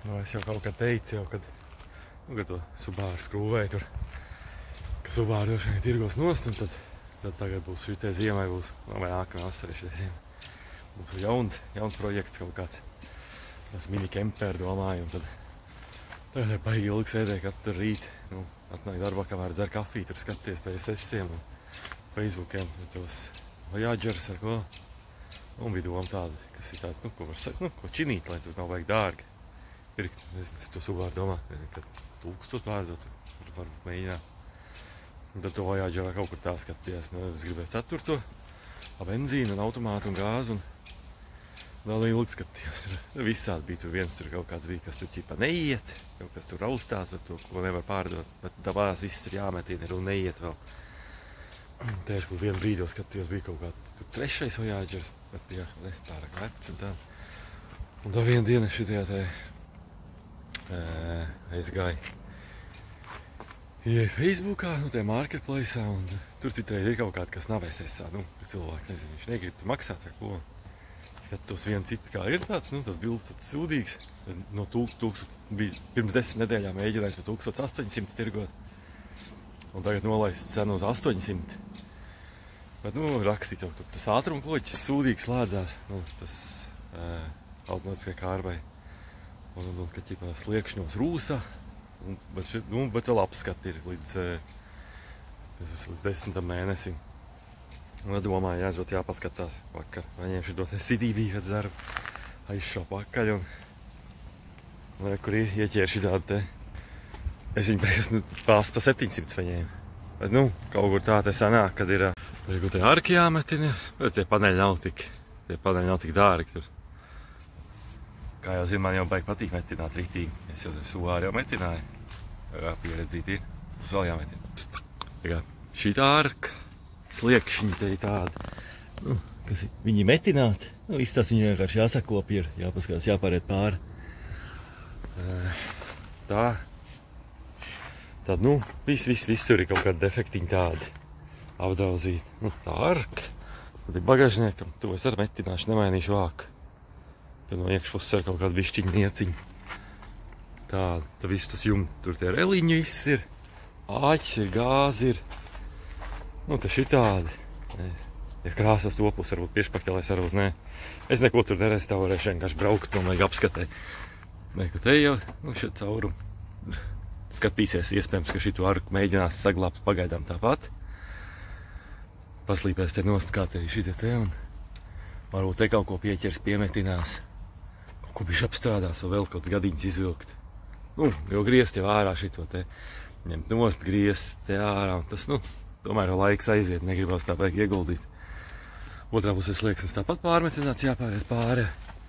Nu, es jau kaut kā teicu, kad to Subaru skrūvēju tur, ka Subaru droši vien tirgos nost, un tad tagad būs šitie ziemai, vai nākamā vasarā šitie ziemai. Būs jauns projekts kaut kāds. Es mini kemperi domāju, un tagad ir baigi ilgi sēdēju katru rītu. Atnāk darbā, kamēr dzer kafiju, tur skaties pēc SSiem un Facebookiem, tos Voyagers ar ko. Un bija doma tāda, kas ir tāds, ko var sakt, ko činīt, lai tur nav vajag dārgi. Pirkt, es to Subaru domā, nezinu, ka 1000 pārdot, varbūt mēģināt. Un tad to Voyager kaut kur tā skatījās, es gribēju 4. ar benzīnu un automātu un gāzu, un vēl ilgi skatījos. Visādi bija tur viens, tur kaut kāds bija, kas tur ķipa neiet, kaut kas tur raustās, bet to, ko nevar pārdot. Bet dabās viss tur jāmetina ir un neiet vēl. Tieši, kur vienu brīdi skatījos, bija kaut kā 3. Voyagers, bet jā, es pārāk vecs un tā. Un tā vienu dienu šitajā te aizgāju. Ieju Facebookā, tajā marketplace'ā, un tur citreiz ir kaut kāda, kas nav SSā, ka cilvēks, nezinu, viņš negrib tu maksāt vai ko. Skatos vienu citu, kā ir tāds, tas bilds tāds sūdīgs. No 1000 bija pirms 10 nedēļām mēģinājis par 1800 tirgot. Un tagad nolaists cenu uz 800. Bet, rakstīts jau, ka tas ātrumkloķis sūdīgi slēdzās, tas automātiskai kārbai. Un ka ķipā sliekšņos rūsa, bet vēl apskati ir līdz 10. mēnesim. Un domāju, jāizbrauc jāpaskatās vakar. Paņemšu to CDB, kad dzeru aizšā pakaļ un kur ieķēru šī tāda te. Es viņu beigās pās pa 700 paņēmu. Bet, kaut kur tā te sanāk, kad ir te arki jāmetina, bet tie paneļi nav tik dārgi tur. Kā jau zinu, man jau baigi patīk metināt ritīgi. Es jau Subaru jau metināju. Pieredzīt ir. Mums vēl jāmetina. Šī arka sliekšņi te ir tādi, kas viņi metināti. Viss tas viņi vienkārši jāsakopja ir, jāpaskatās, jāpāriet pāri. Tā. Tad, viss tur ir kaut kādi defektiņi tādi apdauzīti. Tā arka. Tad ir bagažniekam. To es arī metināšu, nemainīšu vāku. Tad no iekšpuses ir kaut kāda bišķiņa nieciņa. Tā viss tas tur tie reliņi viss ir. Āķis ir, gāzi ir. Te šitādi. Ja krāsas to pusi varbūt piešpaktelēs, varbūt nē. Es neko tur nerestaurēšu, vienkārši braukt, vajag apskatē. Te jau, šeit caurumu. Skatīsies, iespējams, ka šitu arku mēģinās saglābt pagaidām tāpat. Paslīpēs te nost, kā te ir šitie te, un varbūt te kaut ko pieķers, piemetinās. Kaut ko bišķi apstrādās, vēl kaut kāds gadiņas izvilkt. Jo griezt jau ārā šito te, ņemt nost, griezt te ārā, un tas, tomēr jau laiks aiziet, negribās tā vajag ieguldīt. Otrā pusē slieksnis tāpat pārmetināts, jāpāriet pāri.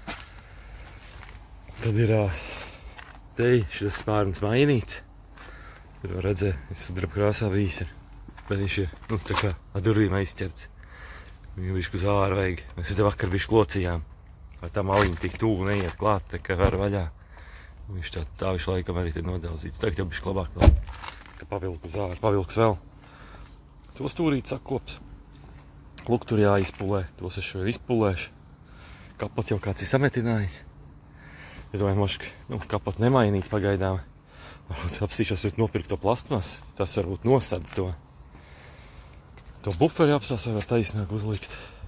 Tad ir te šis spārns mainīt. Tur var redzēt, sudraba krāsā bijis, bet viņš ir, tā kā ar durvīm aizķerts. Viņu bišķi uz āru vajag. Mēs te vakar bišķi locījām, lai tā maliņa tik tūlu neiet klāt, tā kā var vaļā. Viņš tā viņš laikam arī te nodauzīts. Tagad jau bišķi labāk vēl, ka pavilku uz āru, pavilks vēl. To stūrīt sakops. Lūk, tur jāizpulē, tos es šodien izpulēšu. Kapat jau kāds ir sametinājis. Es domāju, moški, kapat nemainīt pagaidām. Varbūt apstīšos, var nopirkt to plastmas, tas varbūt nosadz to. To buferi apstās var taisnāk uzlikt.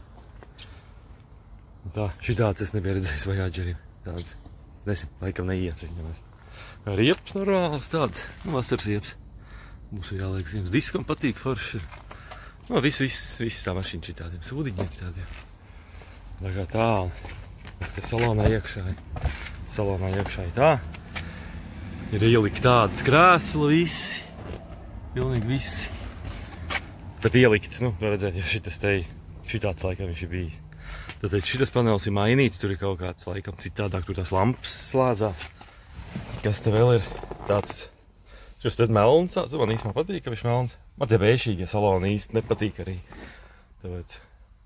Tā, šitāds es nebiju redzējis Voyageriem. Tāds, laikam neiet viņam. Riepas normāls tāds, vasaras riepas. Mums ir jāliek ziemas. Diskam patīk forši. Viss tā mašīna šitādiem sūdiņiem tādiem. Tā kā tā, es te salonā iekšā ir tā. Ir ielikt tādas krēslu visi. Pilnīgi visi. Bet ielikt, redzēt, ja šitāds laikam viņš ir bijis. Tad šitas panelis ir mainīts, tur ir kaut kāds laikam citādāk, tur tās lampas slēdzās. Kas te vēl ir tāds, šis tad melns tāds, man īstumā patīk, ka viņš melns. Man tie bēšīgie saloni īsti nepatīk arī. Tāpēc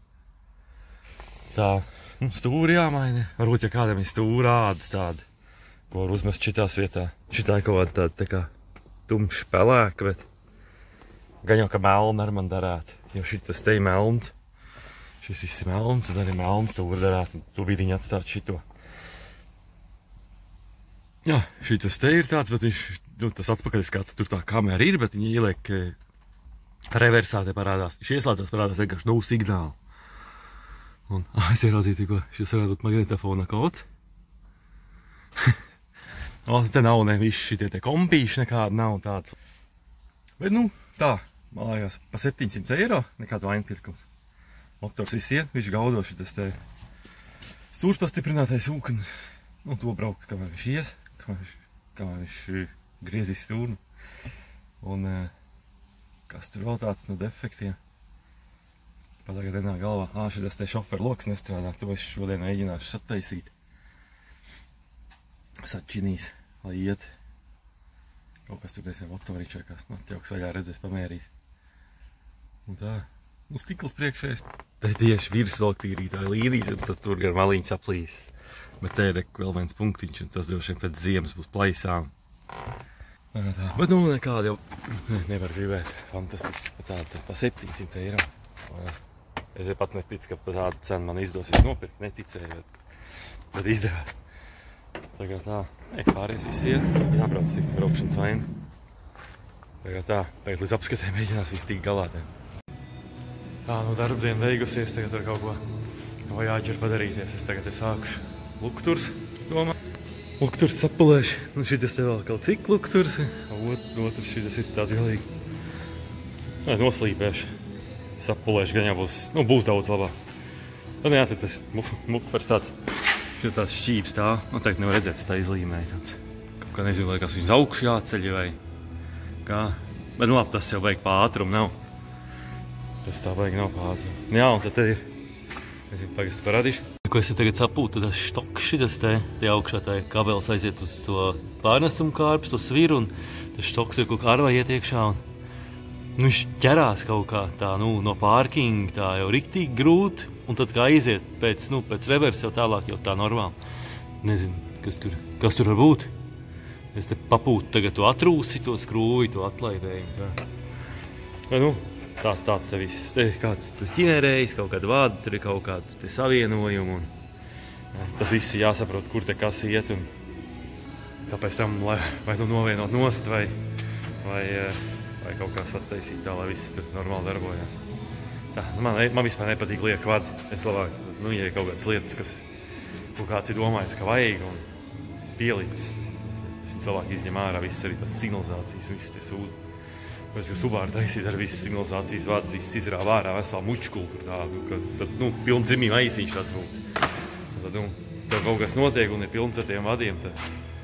tā, stūri jāmaina. Varbūt, ja kādam ir stūra ādas tādi, ko var uzmest šitās vietā. Šitā ir kaut kāda tāda tā kā tumša pelēka, bet gan jau, ka melna ar man darētu. Jo šitas te ir melns. Šis viss ir melns, un arī melns tu var darāt, un tu vidiņi atstāt šito. Jā, šitas te ir tāds, bet viņš, nu, tas atpakaļskats, tur tā kamera ir, bet viņi ieliek reversā te parādās. Viņš ieslēdzās parādās vienkārši no signālu. Un, es ieraudzīju tikko, šis varētu būt magnetofona kods. Te nav ne visi šitie te kompīši, nekāda nav tāds. Bet, nu, tā, malājās, pa 700 eiro, nekāda vainpirkums. Motors viss iet, viņš gaudo šitas te stūrs pastiprinātais ūkens. Nu, to braukt, kamēr viņš ies, kamēr viņš griezīs stūrnu. Un, kas tur vēl tāds no defektiem? Patagad vienā galvā, šitas te šoferu loks nestrādā, to es šodien mēģināšu sataisīt. Sačinīs, lai iet. Kaut kas tur desmē motoričā, kas atjauks vaļā redzēs pamērīs. Un tā, nu stikls priekšējais. Te tieši virsvalktīrītāja līnijas, un tad tur gar maliņas aplīsas. Bet te ir vēl viens punktiņš, un tas droši vien pēc ziemas būs plaisām. Tā, bet nu nekādi jau nevar gribēt. Fantastisks, pa tādu, pa 700 eiro. Es pats neticu, ka pa tādu cenu man izdosies nopirkt, neticēju, bet izdevās. Tagad tā, pārējais viss iet, jābrauc tik braukšanas vaina. Tagad tā, pēc līdz apskatē mēģinās viss tik galā te. Tā, nu darbdiena beigusies, tagad var kaut ko jāģer padarīties. Es tagad sākušu lukturs, domā. Lukturs sapulēšu, nu šitas te vēl kaut cik lukturs. Otrs šitas ir tāds galīgi. Noslīpēšu, sapulēšu, gan jābūs, nu būs daudz labāk. Un jā, tad tas mukfers tāds. Jo tāds šķības tā, noteikti nevar redzēt, tā izlīmēja tāds. Kaut kā nezinu, vai kas viņus augšu jāceļ vai kā. Bet nu labi, tas jau vajag pa ātrumu nav. Tas tā vajag nav pa ātrumu. Jā, un tad te ir, nezinu, pagastu parādīšu. Ko es tagad sapūtu, tas štoks šitas te augšā tā kabelis aiziet uz to pārnesumu kārpus, to sviru, un tas štoks ir kaut kā arvā iet iekšā. Un, nu, viņš ķerās kaut kā tā, nu, no pārkinga tā jau riktīgi grūti. Un tad kā aiziet pēc reversa jau tālāk jau tā normāli. Nezinu, kas tur var būt. Es te papūtu tagad to atrūsi, to skrūvi, to atlaidēju. Vai nu, tāds te viss. Te ir kāds tur ķinerējis, kaut kāda vāda, tur ir kaut kāda te savienojuma. Un tas viss ir jāsaprot, kur te kas iet. Un tāpēc tam, vai nu novienot nost, vai kaut kā sataisīt tā, lai viss tur normāli darbojās. Tā, man vispār nepatīk lieka vadi. Es labāk, nu, ja ir kaut kādas lietas, kas kaut kāds ir domājis, ka vajag un pielīdz. Es viņus labāk izņem ārā, viss arī tas signalizācijas, viss tie sūdi. Pēc, ka Subaru taisīt ar visas signalizācijas vādas, viss izrāva ārā veselu mučkulu tur tādu, ka tad, nu, pilns zimī maisiņš tāds būtu. Tad, nu, tev kaut kas notiek un ir pilns ar tiem vadiem, tad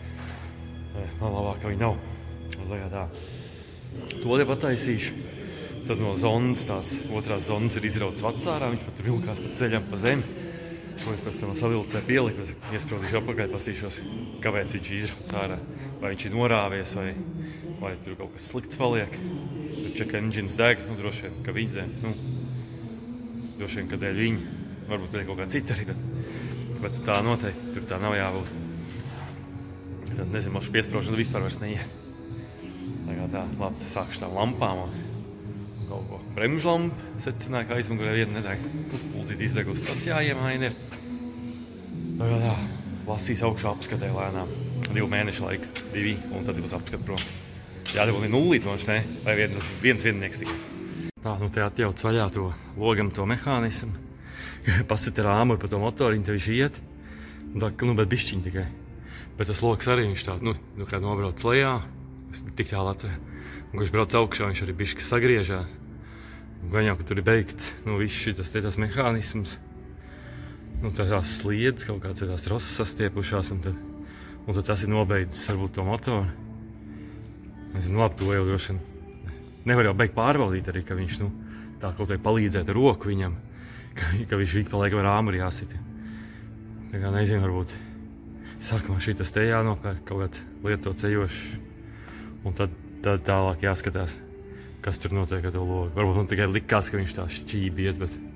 man labāk, ka viņi nav. Un tagad tā. To te pataisīšu. Tad no zonas, tās otrās zonas ir izrauts vats ārā, viņš pat tur vilkās pa ceļam pa zemi. To es pēc tam savilcē pieliku, iespraudīšu apakaļ, pastīšos, kāpēc viņš izrauts ārā. Vai viņš ir norāvies, vai tur kaut kas slikts paliek. Tur check engines deg, nu droši vien, ka viņi zem, nu, droši vien, ka dēļ viņi, varbūt dēļ kaut kā cita arī, bet tā noteikti, tur tā nav jābūt. Tad nezinu, mašu piespraušanu vispār vairs neiet. Tagad tā, labi, te sākšu tām lampām un kaut ko. Bremžlampa, secināju, ka aizmugurē viena nedeg. Puspulcīt izdegus, tas jāiemaina ir. Tagad tā, lasīs augšā apskatē lēnām. 2 mēnešu laiks, 2, un tad būs apskat prom. Jādabū nullīt, viņš ne, vai viens viennieks tikai. Tā, nu te atjauc vaļā to logam to mehānismu. Pasit ar āmuru pa to motoriņu, te viņš iet. Tā, nu, bet bišķiņ tikai. Bet tas loks arī viņš tā, nu kā nobrauc lejā, tik tā Latvijā. Un, kad viņš brauc augšā, viņš arī bišķi sagriežās. Un gan jau, ka tur ir beigts, nu, viss šitas te tās mehānisms. Nu, tās sliedz, kaut kāds ir tās rosas sastiepušās, un tad tas ir nobeidzis varbūt to motoru. Es zinu, labi, to jau droši nevar jau beigt pārbaudīt arī, ka viņš, nu, tā kaut vai palīdzēt ar roku viņam, ka viņš vik pa laikam ar āmuri jāsita. Tā kā nezinu, varbūt sākumā šitas te jānopērk kaut kāds lietot ceļošs, un tad tālāk jāskatās, kas tur notiek ar to logu. Varbūt man tikai likās, ka viņš tā šķībi iet, bet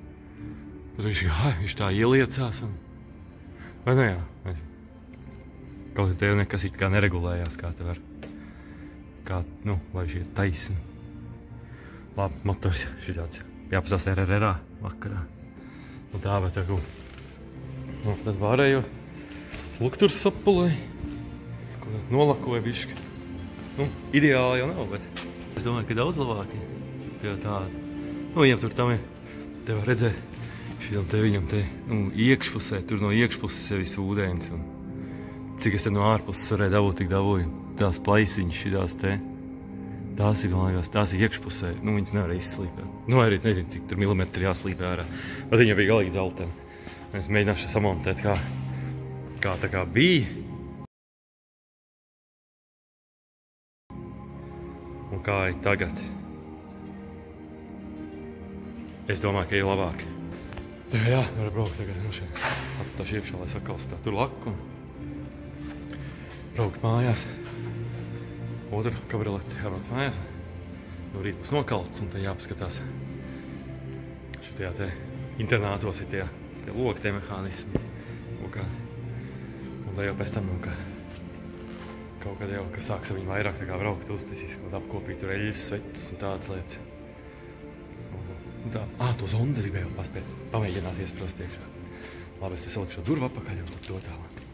viņš tā ieliecās. Vai ne jā? Kaut kā tev nekas it kā neregulējās, kā te var. Kā, nu, lai viņš iet taisni. Labi, motors šitāds. Jāpasās RRRā vakarā. Un tā, bet tā kaut. Nu, tad vārējo lukturs sapulēja. nolakoja bišķi. Nu, ideāli jau nav, bet es domāju, ka daudz labāki. Tev tādi. Nu, viņam tur tam ir. Tev redzēt, šitam te viņam te, nu, iekšpusē, tur no iekšpuses jau viss ūdens. Un cik es te no ārpuses varēju dabūt, tik dabūju. Tās plaisiņas šitās te. Tās ir, man liekas, tās ir iekšpusē. Nu, viņas nevar izslīpēt. Nu, arī nezinu, cik tur milimetri jāslīpē ārā. Bet viņa bija galīgi zeltena. Es mēģināšu samontēt, kā tā kā bija. Un kā ir tagad. Es domāju, ka ir labāk. Jā, var braukt tagad. Nu, šeit atstāšu iekšā, lai sakalstā tur laku. Braukt mājās. Otru kabreleti jābrauc mājās. No rīt būs nokalts un te jāpaskatās. Šitajā te internātos ir tie loki, tie mehānismi. Un tā jau pēc tam, kaut kad jau, ka sāks ar viņu vairāk tā kā braukt, uztaisīs kaut apkopīt tur eļļas, svetas un tādas lietas. Un tā, to zondes gribēju paspēt, pamēģināt iesprast iekšā. Labi, es te salikšu durvu apakaļ un tad to tālāk.